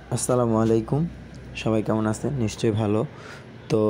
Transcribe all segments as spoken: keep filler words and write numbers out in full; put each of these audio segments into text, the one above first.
আসসালামু আলাইকুম, সবাই কেমন আছেন? নিশ্চয়ই ভালো। তো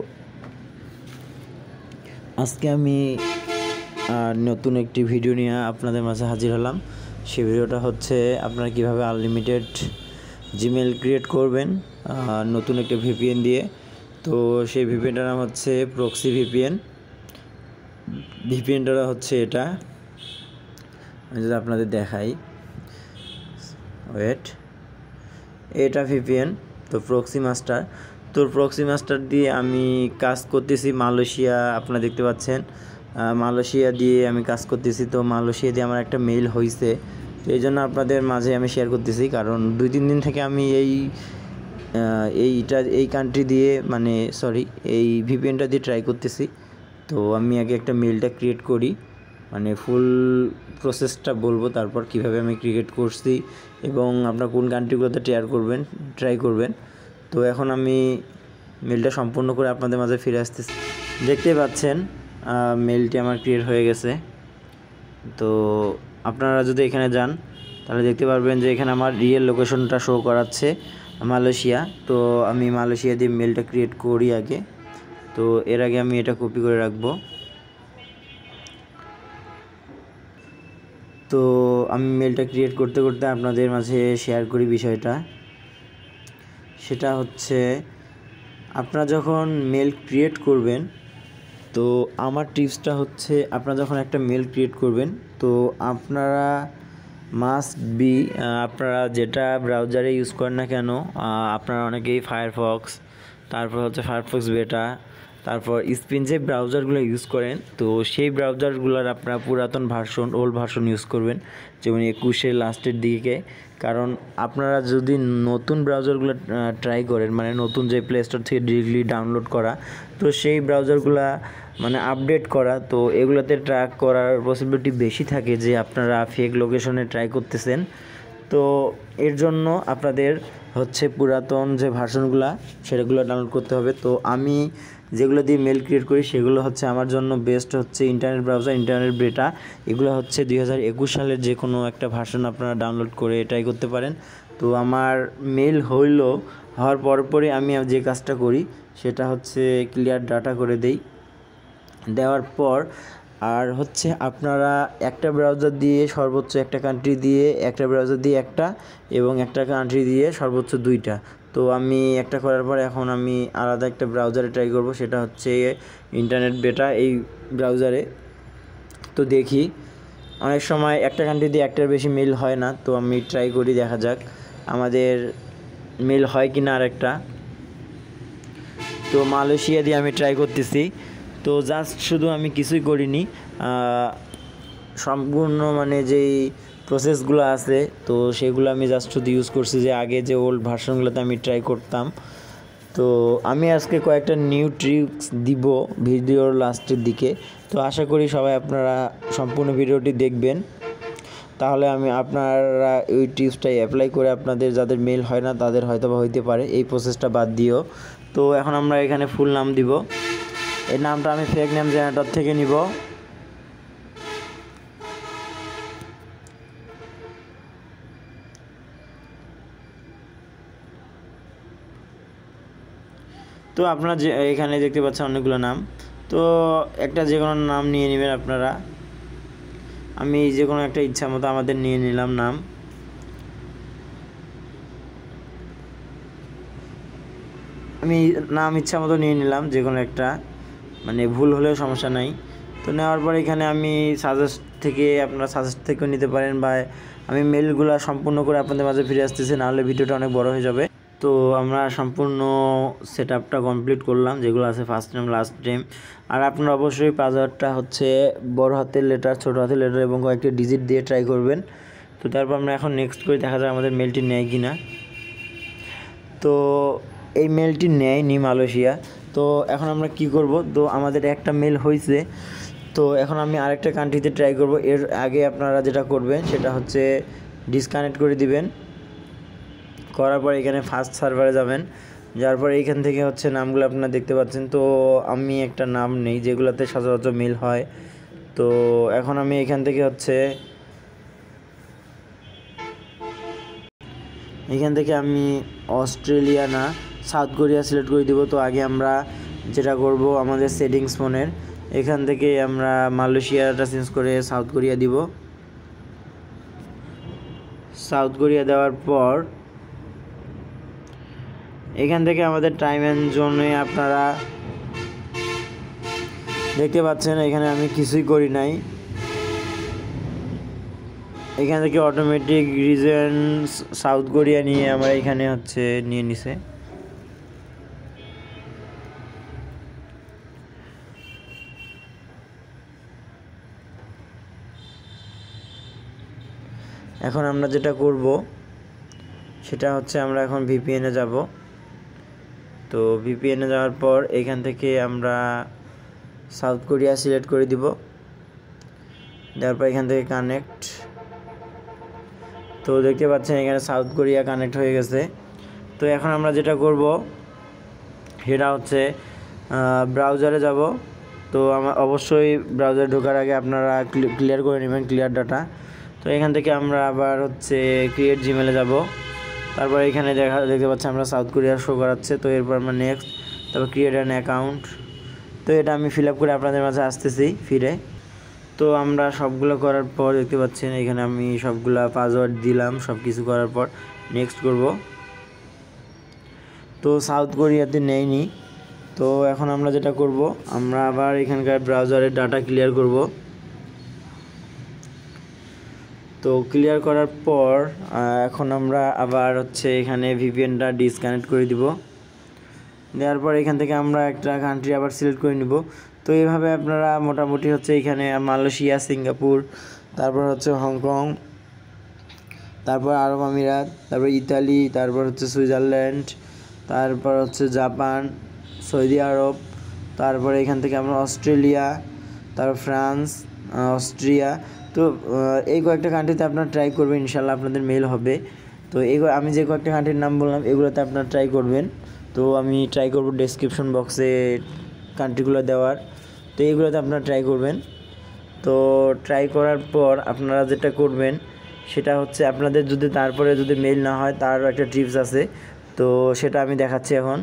আজকে আমি নতুন একটি ভিডিও নিয়ে আপনাদের মাঝে হাজির হলাম। সেই ভিডিওটা হচ্ছে আপনারা কিভাবে আনলিমিটেড জিমেল ক্রিয়েট করবেন নতুন একটি ভিপিএন দিয়ে। তো সেই ভিপিএনটার নাম হচ্ছে প্রক্সি ভিপিএন। ভিপিএনটা হচ্ছে এটা, আমি যদি আপনাদের দেখাই, ওয়েট, এটা ভিপিএন। তো প্রক্সি মাস্টার তো প্রক্সি মাস্টার দিয়ে আমি কাজ করতেছি মালয়েশিয়া। আপনারা দেখতে পাচ্ছেন মালয়েশিয়া দিয়ে আমি কাজ করতেছি। তো মালয়েশিয়া দিয়ে আমার একটা মেইল হয়েছে, তো এই জন্য আপনাদের মাঝে আমি শেয়ার করতেছি। কারণ দুই তিন দিন থেকে আমি এই এইটা এই কান্ট্রি দিয়ে মানে সরি এই ভিপিএনটা দিয়ে ট্রাই করতেছি। তো আমি আগে একটা মেইলটা ক্রিয়েট করি, মানে ফুল প্রসেসটা বলবো, তারপর কিভাবে আমি ক্রিয়েট করছি এবং আপনার কোন কান্ট্রিগুলোতে ট্রাই করবেন ট্রাই করবেন তো এখন আমি মেলটা সম্পূর্ণ করে আপনাদের মাঝে ফিরে আসতেছি। দেখতে পাচ্ছেন মেলটি আমার ক্রিয়েট হয়ে গেছে। তো আপনারা যদি এখানে যান তাহলে দেখতে পারবেন যে এখানে আমার রিয়েল লোকেশনটা শো করাচ্ছে মালয়েশিয়া। তো আমি মালয়েশিয়া দিয়ে মেলটা ক্রিয়েট করি আগে। তো এর আগে আমি এটা কপি করে রাখবো। তো আমি মেলটা ক্রিয়েট করতে করতে আপনাদের মাঝে শেয়ার করি বিষয়টা। সেটা হচ্ছে আপনারা যখন মেল ক্রিয়েট করবেন, তো আমার টিপসটা হচ্ছে আপনারা যখন একটা মেল ক্রিয়েট করবেন, তো আপনারা মাস্ট বি আপনারা যেটা ব্রাউজারে ইউজ করেন না কেন, আপনারা অনেকেই ফায়ারফক্স, তারপর হচ্ছে ফায়ারফক্স বেটা, তারপর স্পিন যে ব্রাউজারগুলো ইউজ করেন, তো সেই ব্রাউজারগুলোর আপনারা পুরাতন ভার্সন ওল্ড ভার্সন ইউজ করবেন, যেমন একুশের লাস্টের দিকে। কারণ আপনারা যদি নতুন ব্রাউজারগুলো ট্রাই করেন, মানে নতুন যে প্লে স্টোর থেকে ডিরেক্টলি ডাউনলোড করা, তো সেই ব্রাউজারগুলো মানে আপডেট করা, তো এগুলোতে ট্র্যাক করার পসিবিলিটি বেশি থাকে যে আপনারা ফেক লোকেশনে ট্রাই করতেছেন। তো এর জন্য আপনাদের হচ্ছে পুরাতন যে ভার্সনগুলো সেগুলো ডাউনলোড করতে হবে। তো আমি যেগুলো দিয়ে মেল ক্রিয়েট করি সেগুলো হচ্ছে আমার জন্য বেস্ট হচ্ছে ইন্টারনেট ব্রাউজার, ইন্টারনেট বেটা। এগুলো হচ্ছে দুই হাজার একুশ সালের যে কোনো একটা ভার্সন আপনারা ডাউনলোড করে ট্রাই করতে পারেন। তো আমার মেল হইল হওয়ার পরপরই আমি যে কাজটা করি সেটা হচ্ছে ক্লিয়ার ডাটা করে দেই। দেওয়ার পর আর হচ্ছে আপনারা একটা ব্রাউজার দিয়ে সর্বোচ্চ একটা কান্ট্রি দিয়ে একটা ব্রাউজার দিয়ে একটা এবং একটা কান্ট্রি দিয়ে সর্বোচ্চ দুইটা। তো আমি একটা করার পর এখন আমি আলাদা একটা ব্রাউজারে ট্রাই করব, সেটা হচ্ছে ইন্টারনেট বেটা এই ব্রাউজারে। তো দেখি অনেক সময় একটা কান্ট্রি দিয়ে একটার বেশি মেল হয় না, তো আমি ট্রাই করি, দেখা যাক আমাদের মেল হয় কি না আরেকটা। তো মালয়েশিয়া দিয়ে আমি ট্রাই করতেছি। তো জাস্ট শুধু আমি কিছুই করিনি, সম্পূর্ণ মানে যেই প্রসেসগুলো আছে তো সেগুলো আমি জাস্ট শুধু ইউজ করছি, যে আগে যে ওল্ড ভার্সনগুলোতে আমি ট্রাই করতাম। তো আমি আজকে কয়েকটা নিউ ট্রিক্স দিব ভিডিওর লাস্টের দিকে। তো আশা করি সবাই আপনারা সম্পূর্ণ ভিডিওটি দেখবেন, তাহলে আমি আপনারা ওই টিপসটাই অ্যাপ্লাই করে আপনাদের যাদের মেল হয় না তাদের হয়তো বা হইতে পারে, এই প্রসেসটা বাদ দিও। তো এখন আমরা এখানে ফুল নাম দিব। এই নামটা আমি ফেক নেম জেনারেটর থেকে নিব। তো আপনারা যে এখানে দেখতে পাচ্ছেন অনেকগুলো নাম, তো একটা যে কোনো নাম নিয়ে নেবেন আপনারা। আমি যে কোনো একটা ইচ্ছা মতো আমাদের নিয়ে নিলাম নাম। আমি নাম ইচ্ছা মতো নিয়ে নিলাম যে কোনো একটা, মানে ভুল হলেও সমস্যা নাই। তো নেওয়ার পর এখানে আমি সাজেস্ট থেকে আপনারা সাজেস্ট থেকেও নিতে পারেন, বা আমি মেলগুলো সম্পূর্ণ করে আপনাদের মাঝে ফিরে আসতেছি, নাহলে ভিডিওটা অনেক বড় হয়ে যাবে। তো আমরা সম্পূর্ণ সেট আপটা কমপ্লিট করলাম, যেগুলো আছে ফার্স্ট নেম লাস্ট নেম। আর আপনারা অবশ্যই পাসওয়ার্ডটা হচ্ছে বড় হাতের লেটার, ছোটো হাতের লেটার এবং কয়েকটি ডিজিট দিয়ে ট্রাই করবেন। তো তারপর আমরা এখন নেক্সট করে দেখা যায় আমাদের মেলটি নেয় কি না। তো এই মেলটি নেয়নি মালয়েশিয়া। তো এখন আমরা কি করব, তো আমাদের একটা মেল হয়েছে, তো এখন আমি আরেকটা কান্ট্রিতে ট্রাই করব। এর আগে আপনারা যেটা করবেন সেটা হচ্ছে ডিসকানেক্ট করে দিবেন। করার পর এখানে ফার্স্ট সার্ভারে যাবেন, যার পর এইখান থেকে হচ্ছে নামগুলো আপনারা দেখতে পাচ্ছেন। তো আমি একটা নাম নেই যেগুলোতে সচরাচর মিল হয়। তো এখন আমি এখান থেকে হচ্ছে এখান থেকে আমি অস্ট্রেলিয়া না সাউথ কোরিয়া সিলেক্ট করে দিব। তো আগে আমরা যেটা করব আমাদের সেটিংস ফোনের এখান থেকে আমরা মালয়েশিয়াটা চেঞ্জ করে সাউথ কোরিয়া দিব। সাউথ কোরিয়া দেওয়ার পর এখান থেকে আমাদের টাইম অ্যান্ড জোনে আপনারা দেখতে পাচ্ছেন এখানে আমি কিছুই করি নাই। এখান থেকে অটোমেটিক রিজন সাউথ কোরিয়া নিয়ে আমরা এখানে হচ্ছে নিয়ে নিছে। এখন আমরা যেটা করব সেটা হচ্ছে আমরা এখন ভিপিএনে যাব। তো ভিপিএনে যাওয়ার পর এখান থেকে আমরা সাউথ কোরিয়া সিলেক্ট করে দিব। দেওয়ার পর এখান থেকে কানেক্ট। তো দেখতে পাচ্ছেন এখানে সাউথ কোরিয়া কানেক্ট হয়ে গেছে। তো এখন আমরা যেটা করব সেটা হচ্ছে ব্রাউজারে যাব। তো আমার অবশ্যই ব্রাউজারে ঢোকার আগে আপনারা ক্লিয়ার করে নেবেন ক্লিয়ার ডাটা। তো এখান থেকে আমরা আবার হচ্ছে ক্রিয়েট জিমেলে যাব। তারপর এখানে দেখা দেখতে পাচ্ছি আমরা সাউথ কোরিয়া শো করাচ্ছে। তো এরপর আমরা নেক্সট, তারপর ক্রিয়েট অ্যান অ্যাকাউন্ট। তো এটা আমি ফিল আপ করে আপনাদের মাঝে আসতেছি ফিরে। তো আমরা সবগুলো করার পর দেখতে পাচ্ছেন এখানে আমি সবগুলা পাসওয়ার্ড দিলাম। সব কিছু করার পর নেক্সট করব। তো সাউথ কোরিয়াতে নেইনি। তো এখন আমরা যেটা করব আমরা আবার এখানকার ব্রাউজারের ডাটা ক্লিয়ার করব। তো ক্লিয়ার করার পর এখন আমরা আবার হচ্ছে এখানে ভিপিএনটা ডিসকানেক্ট করে দিব। দেওয়ার পর এখান থেকে আমরা একটা কান্ট্রি আবার সিলেক্ট করে নিব। তো এইভাবে আপনারা মোটামুটি হচ্ছে এখানে মালয়েশিয়া, সিঙ্গাপুর, তারপর হচ্ছে হংকং, তারপর আরব আমিরাত, তারপর ইতালি, তারপর হচ্ছে সুইজারল্যান্ড, তারপর হচ্ছে জাপান, সৌদি আরব, তারপর এখান থেকে আমরা অস্ট্রেলিয়া, তারপর ফ্রান্স, অস্ট্রিয়া। তো এই কয়েকটা কান্ট্রিতে আপনারা ট্রাই করবেন, ইনশাল্লাহ আপনাদের মেল হবে। তো এই আমি যে কয়েকটা কান্ট্রির নাম বললাম এগুলোতে আপনারা ট্রাই করবেন। তো আমি ট্রাই করব ডেসক্রিপশন বক্সে কান্ট্রিগুলো দেওয়ার। তো এইগুলোতে আপনারা ট্রাই করবেন। তো ট্রাই করার পর আপনারা যেটা করবেন সেটা হচ্ছে আপনাদের যদি তারপরে যদি মেল না হয় তার একটা টিপস আছে। তো সেটা আমি দেখাচ্ছি এখন।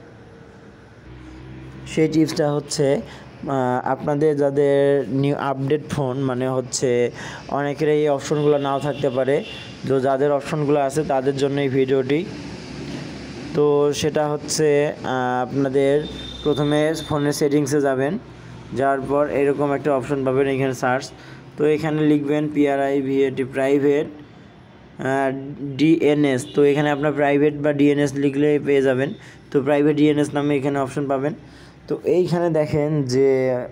সেই টিপসটা হচ্ছে আপনাদের যাদের নিউ আপডেট ফোন মানে হচ্ছে অনেকের এই অপশনগুলো নাও থাকতে পারে। তো যাদের অপশনগুলো আছে তাদের জন্য এই ভিডিওটি। তো সেটা হচ্ছে আপনাদের প্রথমে ফোনের সেটিংসে যাবেন। যাওয়ার পর এরকম একটা অপশন পাবেন এখানে সার্চ। তো এখানে লিখবেন পিআরআই ভিএটি প্রাইভেট ডিএনএস। তো এখানে আপনার প্রাইভেট বা ডিএনএস লিখলে পেয়ে যাবেন। তো প্রাইভেট ডিএনএস নামে এখানে অপশন পাবেন। তো এইখানে দেখেন যে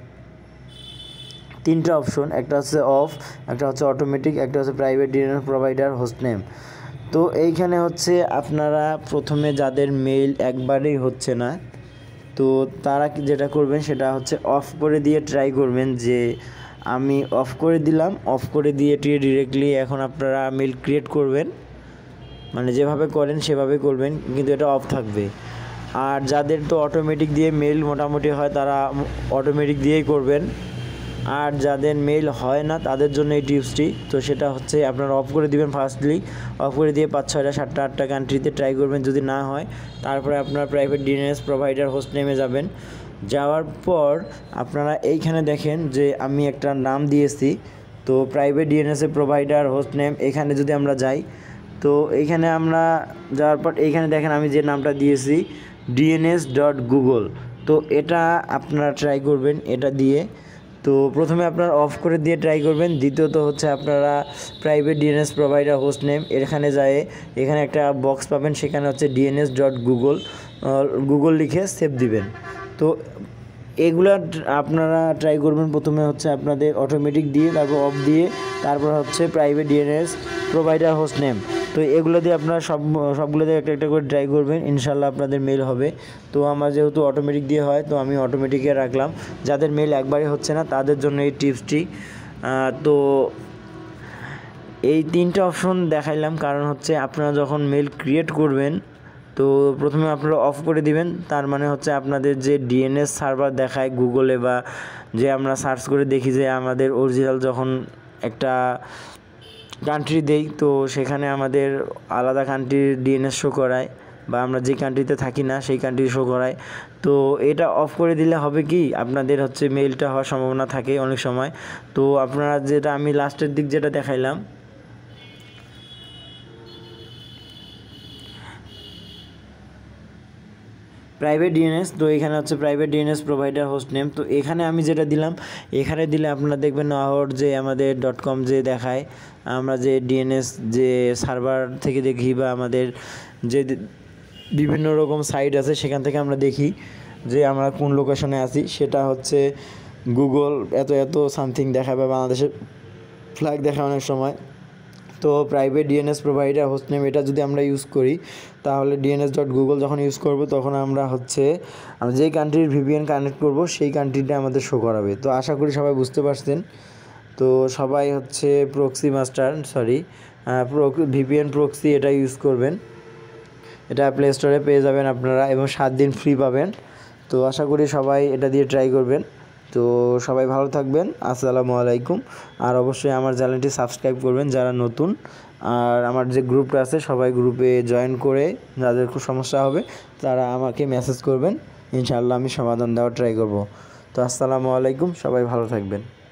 তিনটা অপশন, একটা হচ্ছে অফ, একটা হচ্ছে অটোমেটিক, একটা হচ্ছে private DNS provider host name. তো এইখানে হচ্ছে আপনারা প্রথমে যাদের মেইল একবারেই হচ্ছে না তো তারা যেটা করবেন সেটা হচ্ছে অফ করে দিয়ে ট্রাই করবেন। যে আমি অফ করে দিলাম, অফ করে দিয়ে ডিরেক্টলি এখন আপনারা মেইল ক্রিয়েট করবেন, মানে যেভাবে করেন সেভাবে করবেন, কিন্তু এটা অফ থাকবে। আর যাদের তো অটোমেটিক দিয়ে মেইল মোটামুটি হয় তারা অটোমেটিক দিয়েই করবেন। আর যাদের মেইল হয় না তাদের জন্য এই টিপসটি। তো সেটা হচ্ছে আপনারা অফ করে দিবেন। ফার্স্টলি অফ করে দিয়ে পাঁচ ছয়টা সাতটা আটটা কান্ট্রিতে ট্রাই করবেন। যদি না হয় তারপরে আপনারা প্রাইভেট ডিএনএস প্রোভাইডার হোস্ট নেমে যাবেন। যাওয়ার পর আপনারা এইখানে দেখেন যে আমি একটা নাম দিয়েছি। তো প্রাইভেট ডিএনএসের প্রোভাইডার হোস্ট নেম এখানে যদি আমরা যাই তো এইখানে আমরা যাওয়ার পর এইখানে দেখেন আমি যে নামটা দিয়েছি ডিএনএস ডট গুগল। তো এটা আপনারা ট্রাই করবেন এটা দিয়ে। তো প্রথমে আপনারা অফ করে দিয়ে ট্রাই করবেন। দ্বিতীয়ত হচ্ছে আপনারা private DNS provider host name এখানে যায় এখানে একটা বক্স পাবেন, সেখানে হচ্ছে ডিএনএস ডট গুগল গুগল লিখে সেভ দিবেন। তো এগুলা আপনারা ট্রাই করবেন। প্রথমে হচ্ছে আপনাদের অটোমেটিক দিয়ে, তারপর অফ দিয়ে, তারপর হচ্ছে private DNS provider host name. তো এগুলো দিয়ে আপনারা সব সবগুলো দিয়ে একটা একটা করে ট্রাই করবেন, ইনশাল্লাহ আপনাদের মেল হবে। তো আমার যেহেতু অটোমেটিক দিয়ে হয় তো আমি অটোমেটিকে রাখলাম। যাদের মেল একবারই হচ্ছে না তাদের জন্য এই টিপসটি। তো এই তিনটা অপশন দেখাইলাম কারণ হচ্ছে আপনারা যখন মেল ক্রিয়েট করবেন তো প্রথমে আপনারা অফ করে দিবেন। তার মানে হচ্ছে আপনাদের যে ডিএনএস সার্ভার দেখায় গুগলে বা যে আমরা সার্চ করে দেখি যে আমাদের অরিজিনাল যখন একটা কান্ট্রি দেই, তো সেখানে আমাদের আলাদা কান্ট্রির ডিএনএস শো করায়, বা আমরা যে কান্ট্রিতে থাকি না সেই কান্ট্রি শো করায়। তো এটা অফ করে দিলে হবে কি, আপনাদের হচ্ছে মেইলটা হওয়ার সম্ভাবনা থাকে অনেক সময়। তো আপনারা যেটা আমি লাস্টের দিক যেটা দেখাইলাম, প্রাইভেট ডিএনএস, তো এখানে হচ্ছে private DNS provider host name. তো এখানে আমি যেটা দিলাম, এখানে দিলে আপনারা দেখবেন আওয়ার যে আমাদের ডট কম যে দেখায়, আমরা যে ডিএনএস যে সার্ভার থেকে দেখি বা আমাদের যে বিভিন্ন রকম সাইট আছে সেখান থেকে আমরা দেখি যে আমরা কোন লোকেশনে আছি। সেটা হচ্ছে গুগল এত এত সামথিং দেখায় বা বাংলাদেশের ফ্ল্যাগ দেখায় অনেক সময়। তো private DNS provider host name এটা যদি আমরা ইউজ করি, তাহলে ডিএনএস ডট গুগল যখন ইউজ করব তখন আমরা হচ্ছে আমরা যেই কান্ট্রির ভিপিএন কানেক্ট করব সেই কান্ট্রিটা আমাদের শো করাবে। তো আশা করি সবাই বুঝতে পারছেন। তো সবাই হচ্ছে proxy master sorry VPN proxy এটা ইউজ করবেন, এটা প্লে স্টোরে পেয়ে যাবেন আপনারা এবং সাত দিন ফ্রি পাবেন। তো আশা করি সবাই এটা দিয়ে ট্রাই করবেন। তো সবাই ভালো থাকবেন, আসসালামু আলাইকুম। আর অবশ্যই আমার চ্যানেলটি সাবস্ক্রাইব করবেন যারা নতুন, আর আমার যে গ্রুপটা আছে সবাই গ্রুপে জয়েন করে যাদের খুব সমস্যা হবে তারা আমাকে মেসেজ করবেন, ইনশাআল্লাহ আমি সমাধান দেওয়ার ট্রাই করব। তো আসসালামু আলাইকুম, সবাই ভালো থাকবেন।